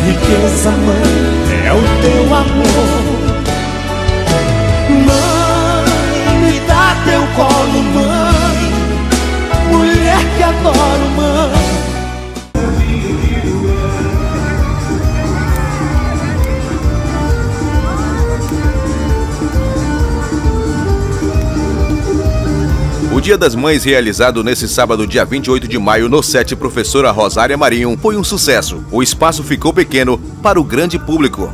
riqueza, mãe, é o teu amor. Mãe, me dá teu colo, mãe, mulher que adoro, mãe. O Dia das Mães, realizado nesse sábado, dia 28 de maio, no SET Professora Rosária Marinho, foi um sucesso. O espaço ficou pequeno para o grande público.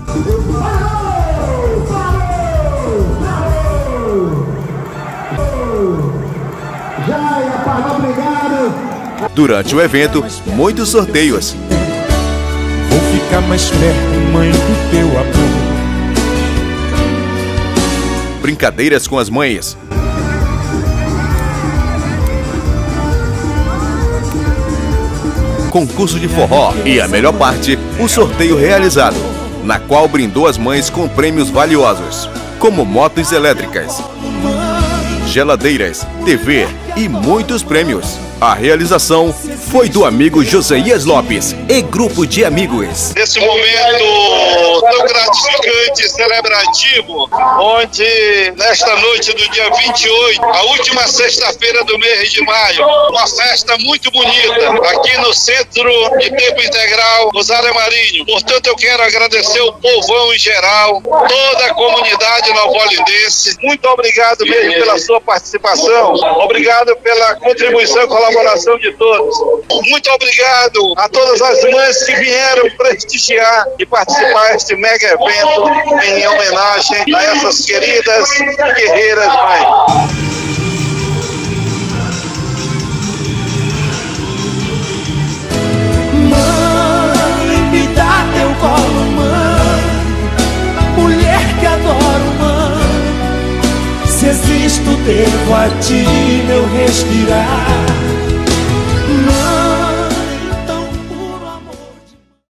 Durante o evento, muitos sorteios. Vou ficar mais perto, mãe, do teu amor. Brincadeiras com as mães. Concurso de forró e a melhor parte, o sorteio realizado, na qual brindou as mães com prêmios valiosos, como motos elétricas, geladeiras, TV e muitos prêmios. A realização foi do amigo Josias Lopes e grupo de amigos. Nesse momento tão gratificante e celebrativo, onde nesta noite do dia 28, a última sexta-feira do mês de maio, uma festa muito bonita aqui no Centro de Tempo Integral Rosária Marinho. Portanto, eu quero agradecer o povão em geral, toda a comunidade novolindense. Muito obrigado mesmo pela sua participação, obrigado pela contribuição e colaboração de todos. Muito obrigado a todas as mães que vieram prestigiar e participar deste mega evento em homenagem a essas queridas e guerreiras mães. Mãe, me dá teu colo, mãe, mulher que adoro, mãe. Se existo, devo a ti meu respirar.